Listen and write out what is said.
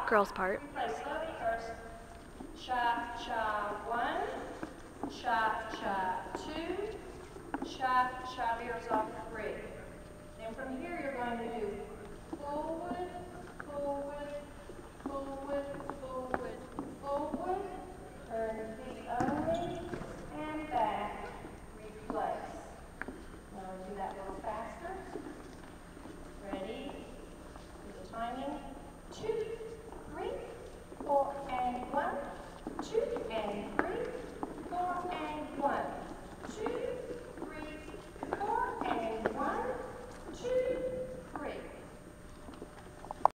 girls' part. Play slowly first. Cha-cha 1, cha-cha 2, cha-cha veers off 3.